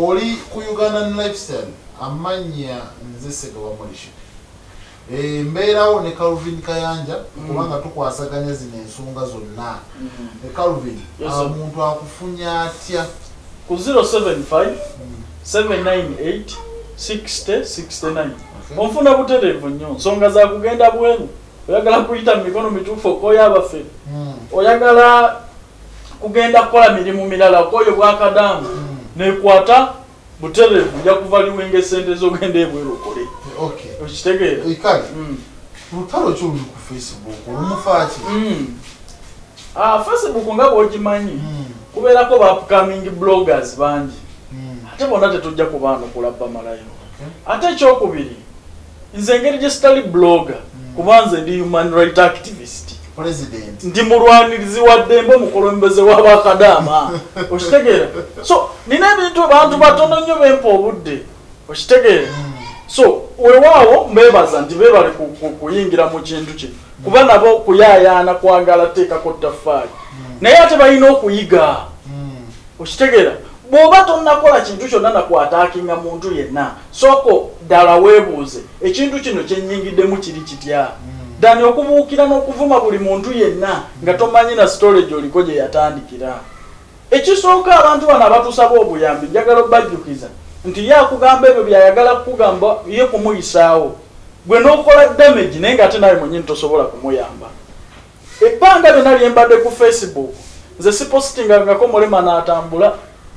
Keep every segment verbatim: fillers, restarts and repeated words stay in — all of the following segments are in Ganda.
oli ku Ugandan Lifestyle amanya nze Segawa Morisho. Eh mbeerawo ne Calvin Kayanja kubanga tukwasaganya zino ensonga zonna. Ne Calvin omuntu akufunya atya ku zero seven five seven nine eight six zero six nine. Onfuna buterevu nnyo nsonga za kugenda bweru. Oyagala kuyita mikono mituufu okoya abafe. Oyagala kugenda kukola mirimu mirala koyo bwakadamu nekwata buterevu nja kuvaliwa engesente zogenda ebweru okole. Okay. Okitegeera? Ikali. Mm. Lutalo kyoli ku Facebook olumufaaki. Mm. Ah, Facebook nga bwogimanyi. Mm. Kubeerako ba upcoming bloggers bangi. Mm. Ate bonna tetujja kubaano kulabba malayo. Okay. Ate ekyokubiri nze engeri gye sitali blogger mm. kubanze ndi human right activist. President. Ndi mulwanirizi wa ddembe omukulembeze w'abakadaama. Okitegeera? So nina ebintu abantu batono nnyo bempa obudde. Okitegeera? Mm. So weewaawo mbeebaza nti beebale kuyingira mu kintu kino kuba nabo kuyaayaana kwagala teekako ttaffaali naye ate balina okuyiga. Okitegeera? Bw'oba tonnakola kintu kyonna nakwataakinga muntu yenna sooko ddala weebuuze ekintu kino kyennyingiddemu kiri kitya ddani okubuukira n'okuvuma buli muntu yenna nga tomanyi na storage oliko gye yatandikira. Ekisooka abantu bano abatusaba obuyambi njagala obbajjukiza nti yakugamba ebyo byayagala kugamba ye kumuyisaawo gwe n'okola damage naye nga ate nawe mwennyini tosobola kumuyamba. Ebbanga lyonna lye mbadde ku Facebook nze sipositingangako mulema n'atambula.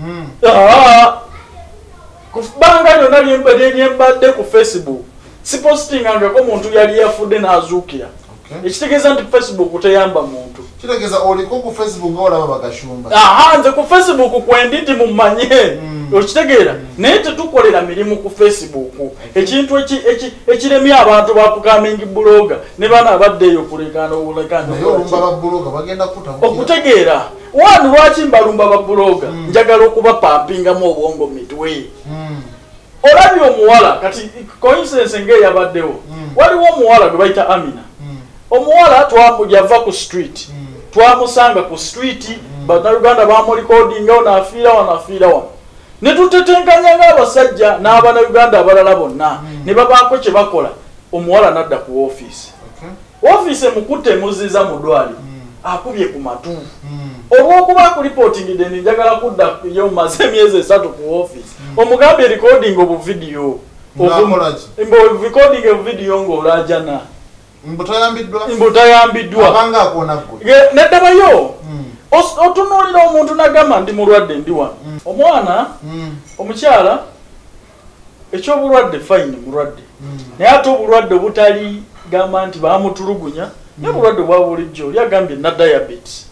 Ku bbanga lyonna lye mbadde ku Facebook sipositingangako muntu yali yafudde n'azuukira. Ekitegeeza nti Facebook teyamba muntu. Kitegeeza oliko ku Facebook nga olaba bagashumba. Aha, nze ku Facebook kwendi nti mumanye. Okitegeera? Naye tetukolera mirimu ku Facebook. Ekintu ekiremya abantu ba upcoming blogger ne bana abaddeyo kulekana obulekana. Naye olumba ba blogger bagenda kutabuka. Okutegeera. Wano lwaki mbalumba ba blogger njagala okuba pampingamu obwongo mitwe. Olabye omuwala kati coincidence ng'eyabaddewo. Waliwo omuwala gwe bayita Amina. Omuwala twamujava ku street. Twamusanga ku street bannayuganda bamulikodingawo n'afiira wano afiira wano. Ne tutetenkanya ng'abasajja n'abannayuganda abalala bonna ne babaako kye bakola omuwala n'adda ku woofiisi. Woofiisi emukutte emuziza mu ddwaliro akubye ku matu. Olw'okuba akulipootingidde njagala kudda yo maze emyezi esatu ku woofiisi omugambye recording obu video recording obu video ng'olajana mbutayambiddwa mbutayambiddwa abanga akona gwe neddabayo otunuulira omuntu nagamba ndi mulwadde ndi wano omwana omukyala ekyobulwadde fine mulwadde naye ate obulwadde obutali gamba nti bamutulugunya naye obulwadde bwa bulijjo oli agambye na diabetes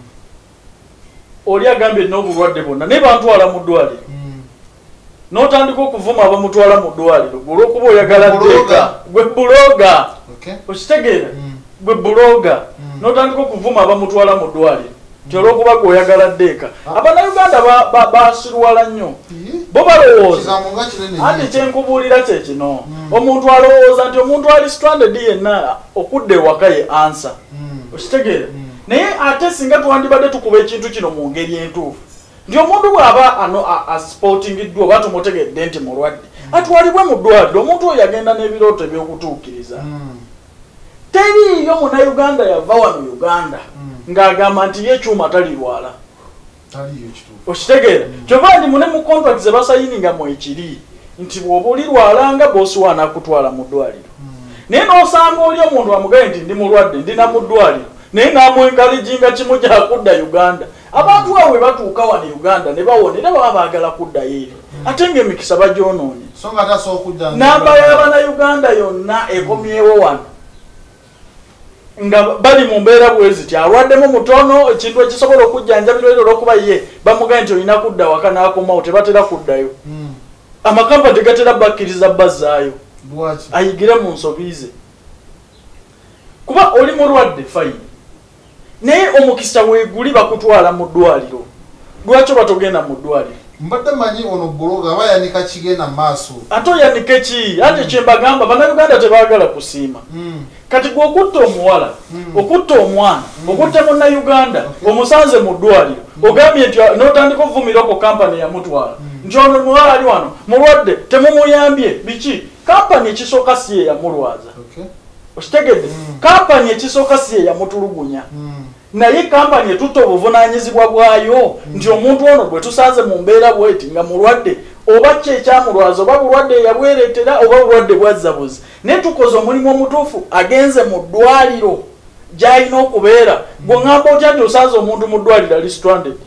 oli agambye n'obulwadde bwonna naye bantwala mu ddwaliro n'otandika okuvuma abamutwala mu ddwaliro olw'okuba oyagala ddeeka gwe buloga. Okitegeera? Gwe buloga n'otandika okuvuma abamutwala mu ddwaliro nti olw'okuba gwe oyagala ddeeka. Abannayuganda basirwala nnyo bo balowooza anti kyenkubuulira kye kino omuntu alowooza nti omuntu ali stranded yenna okudda ewaka ye ansa. Okitegeera? Naye ate singa twandibadde tukuba ekintu kino mu ngeri entuufu nti omuntu bw'aba ano asportingiddwa oba tumutegedde nti mulwadde atwalibwe mu ddwaliro omuntu oyo yagenda n'ebirooto eby'okutuukiriza. Teriiyo munnayuganda yava wano Uganda ng'agamba nti ye ekyuma talirwala. Okitegeera? Kyova ndi mune mu contract ze basayininga mu ekiri nti bw'oba olirwala nga boosi wa anaakutwala mu ddwaliro. Naye n'osanga oli omuntu amugaye nti ndi mulwadde ndina mu ddwaliro naye n'amwenkalijinga kimu kyakudda Uganda. Abantu awe batuuka wano Uganda ne bawona era baba baagala kuddayo eri ate ng'emikisa bagyonoonye. Namba y'Abannayuganda yonna ekomyewo wano nga bali mu mbeera bweziti alwaddemu mutono ekintu ekisobola okujjanjabirwa era olw'okuba ye bamugaye nti olina kudda waka n'akomawo tebatera kuddayo. Amakamba tegatera bakkiriza bazzaayo ayigire mu nsobi ze kuba oli mulwadde fayini naye omukisa weeguli bakutwala mu ddwaliro. Lwaki batogenda mu ddwaliro? Mbadde manyi ono buloga aba yanika kigenda maaso. Ate oyanike ki? Ate kye mbagamba bannayuganda tebaagala kusiima. kati gwe okutta omuwala okutta omwana okutta munnayuganda omusanze mu ddwaliro ogambye nti n'otandika okuvumirako kampani yamutwala nti ono muwala ali wano mulwadde temumuyambye biki kampani ekisooka si ye yamulwaza okitegedde kampani ekisooka si ye yamutulugunya naye kampani etutta obuvunaanyizibwa bwayo nti omuntu ono bwe tusanze mu mbeera bweti nga mulwadde oba ki ekyamulwaza oba bulwadde yabwereetera oba bulwadde bwazzabuzi naye tukoze omulimu omutuufu agenze mu ddwaliro gy'alina okubeera gwe ŋŋamba otya nti osanze omuntu mu ddwaliro ali stranded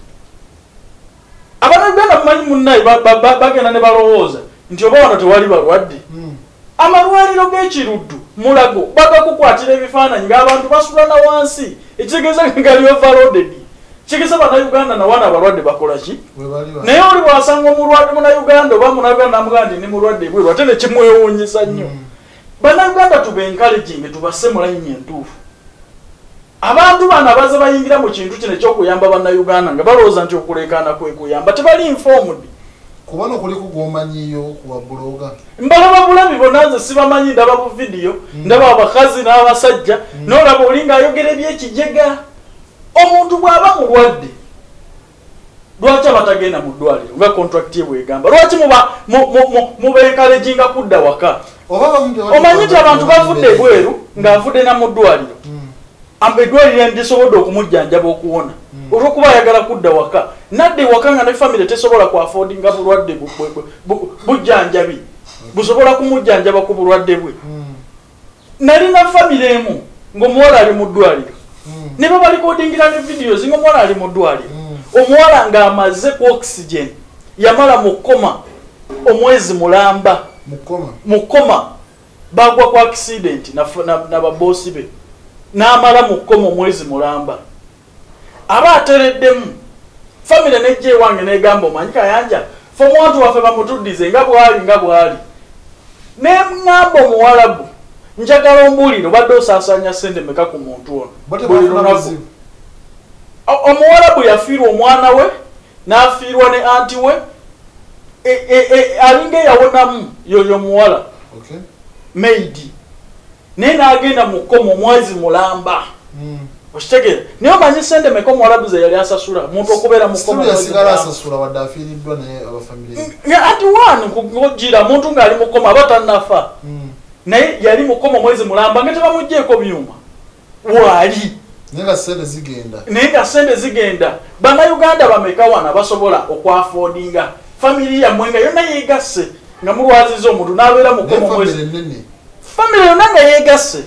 abanayuganda mumanyi munnaye bagenda ne balowooza nti oba wano tewali balwadde amalwaliro g'ekiruddu mulago bagakukwatira ebifaananyi ng'abantu basula na wansi ekitegeeza nga li overloaded kigeza bannayuganda nawana abalwadde bakola ki naye oli bwasanga omulwadde munnayuganda oba munnayuganda namugamba nti ni mulwadde ebweru ate ne kimwewuunyisa nnyo bannayuganda tuba encouraging tubasse mu layini entuufu abantu bano abaze bayingira mu kintu kino ekyokuyamba bannayuganda nga balowooza nti okuleekaana kwe kuyamba tebali informed kubano kuliko gwomanyiyo kuba buloga mbalaba bulabi bonna nze sibamanyi ndaba bu vidiyo ndaba abakazi n'abasajja n'olaba oli ng'ayogera ebyekijega omuntu bw'aba mulwadde lwaki abatagenda mu ddwaliro nga contract ye bwegamba lwaki mubenkaleginga kudda waka omanyi nti abantu bavudde ebweru ng'avudde na mu ddwaliro eddwaliro ndisobodde okumujjanjaba okuwona olwokuba ayagala kudda waka nadde waka nga ne famire tesobola kuafodinga bulwadde bujjanjabi busobola kumujjanjaba ku bulwadde bwe nalina famire emu ng'omuwala ali mu ddwaliro ne babalikodingira ne videos ng'omuwala ali mu ddwaliro omuwala ng'amaze ku oxygen yamala mu koma omwezi mulamba mu koma bagwa ku accident na baboosi be n'amala mu koma omwezi mulamba aba atereddemu famire nejja ewange negamba omanyi Kayanja fe omuntu waffe bamutuddize nga bwali nga bwali ne ŋŋamba omuwalabu njagala ombuulire obadde osaasanya ssente meka ku muntu ono buli lunaku omuwalabu yafiirwa omwana we n'afiirwa ne anti we alinga eyawonamu yoyo omuwala maidi naye n'agenda mu koma omwezi mulamba okitegere naye omanyi ssente meka omuwalabu ze yali asasula omuntu okubeera mu koma anti wani kugira muntu ng'ali mu koma aba tannafa naye yali mu koma omwezi mulamba nga tebamugjeeko byuma waali naye nga ssente zigenda naye nga ssente zigenda bannayuganda bameka wana basobola okwafoodinga famiri yammwe nga yonna yeegasse nga mulwaziza omuntu n'abeera mu koma omwezi famire yonna nga yeegasse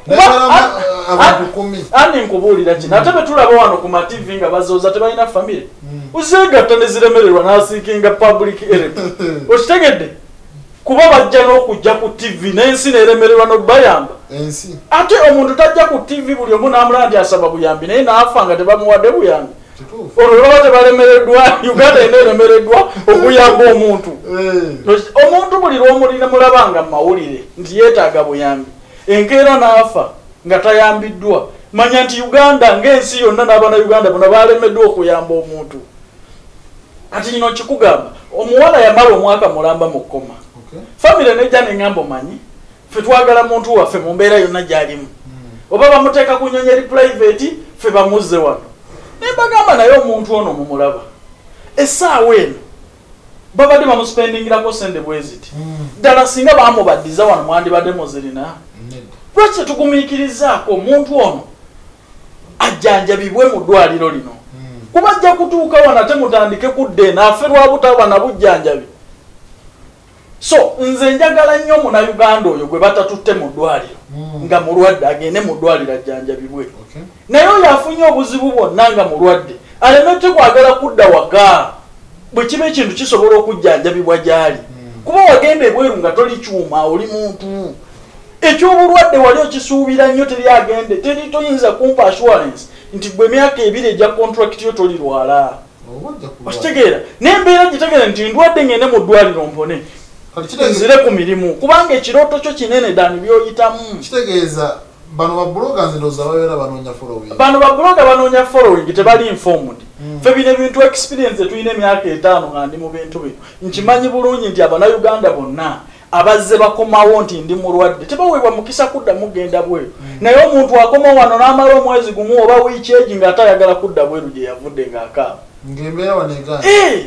andi nkubuulira kino ate betulaba wano ku mativi nga bazooza tebalina famire uzeegatta ne ziremererwa n'asiikinga public erep okitegedde kuba bajja n'okujja ku tivi n'ensi neeremererwa n'obayamba ate omuntu tajja ku tivi buli omu n'amulaba nti asaba buyambi naye n'afa nga tebamuwadde buyambi olwo baba tebalemereddwa uganda ena eremereddwa okuyamba omuntu omuntu buli lw'omulina mulabanga mu mawulire nti yeetaaga buyambi enkeera n'afa nga tayambiddwa manya nti uganda ng'ensi yonna n'abannayuganda bonna balemeddwa okuyamba omuntu kati kino kikugamba omuwala yamala omwaka mulamba mu kkoma famire nejja neŋŋamba omanyi ffe twagala muntu waffe mu mbeera yonna gy'alimu oba bamuteeka ku nnyonyi eri private ffe bamuzze wano naye bagamba naye omuntu ono mumulaba essaawa eno babadde bamuspendingirako sente bwe ziti ddala singa bamubaddiza wano mwandibadde muzirina lwaki tugumiikirizaako omuntu ono ajjanjabibwe mu ddwaliro lino kuba ajja kutuuka wano ate mutandike kudde naffe lwabutaba na bujjanjabi so nze njagala nnyo munnayuganda oyo gwe batatutte mu ddwaliro nga mulwadde agende mu ddwaliro ajjanjabibwe naye oyo afunye obuzibu bwonna nga mulwadde alemete kwagala kudda waka bwe kiba ekintu kisobola okujjanjabibwa gy'ali kuba wagenda ebweru nga toli kyuma oli muntu ekyobulwadde wali okisuubira nnyo teri agende teri toyinza kumpa assurance nti gwe emyaka ebiri ejja contract yo tolirwala okitegeera n'embeera gitegeera nti ndwadde ngende mu ddwaliro mpone nzire ku mirimu kubanga ekirooto kyo kinene dani byoyitamu kitegeeza bano babloga nziroza babeera banoonya following bano babloga banoonya following tebali informed ffe bino ebintu experience tulina emyaka etaano nga ndi mu bintu bino nkimanyi bulungi nti abanayuganda bonna abazze bakomawo nti ndi mulwadde tebaweebwa mukisa kudda mugenda bweru naye omuntu akoma wano n'amala omwezi gumu oba wiiki egi ng'atayagala kudda bweru gye yavudde ng'akaaba ng'embeera wano egaana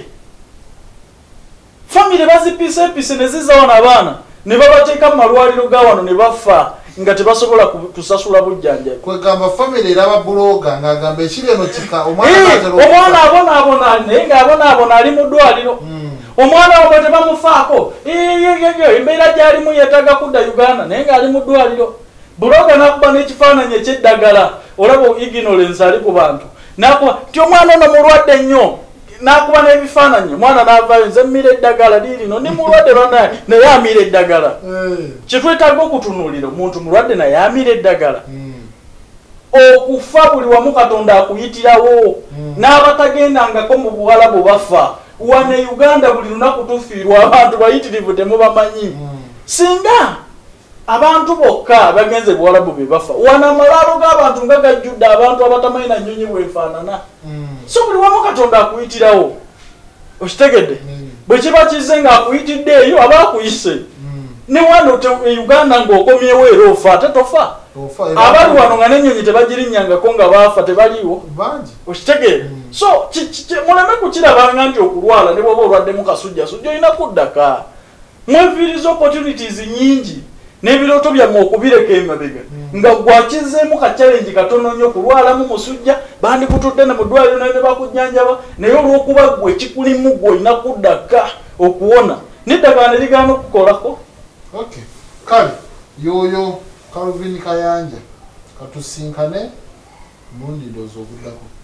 famire bazipiseepise ne ziza wano abaana ne babateeka mu malwaliro ga wano ne bafa nga tebasobola kusasula bujjanjabi kwegamba famire eraba buloga ng'agamba ekiri eno kika omwana abonaabona naye ng'abonaabona ali mu ddwaliro omwana wabwe tebamufaako embeera gy'alimu yeetaaga kudda uganda naye ng'ali mu ddwaliro buloga n'akuba n'ekifaananyi ekyeddagala olaba ignorance ali ku bantu nakuba nti omwana ono mulwadde nnyo nakuba n'ebifaananyi omwana n'avaayo nze mmira eddagala liirino ndi mulwadde lwanaye naye amira eddagala kyetwetaaga okutunuulira omuntu mulwadde naye amira eddagala okufa buli wamu katonda akuyitirawo n'abatagendangako mu buwalabu bafa wane uganda buli lunaku tufiirwa abantu bayitirivu temubamanyi singa abantu bokka bagenze buwalabu be bafa wana amalaalo g'abantu nga gajjudde abantu abatamanyi na nnyonyi bwefaanana so buli wamu katonda akuyitirawo okitegedde bwe kiba kizze ng'akuyitidde eyo aba akuyise ne wano uganda ng'okomyewo era ofa ate tofa abali wano nga n'ennyonyi tebagirinnyangako nga baafa tebaliiwo okitegeera so muleme kukirabanga nti okulwala ne bwoba olwaddemu kasujjasujja olina kuddaka mweviiriza opportunities nyingi n'ebirooto byammwe okubireka emabega nga gwakizeemu ka challenge katono nnyo kulwalamu musujja bandikutudde ne mu ddwaliro naye ne bakujjanjaba naye olw'okuba gwe kikulimu gwe olina kuddaka okuwona n'eddagala ne ligaana okukolako okay kale yoyo Calvin Kayanja katusinkane mundi ndozo okuddako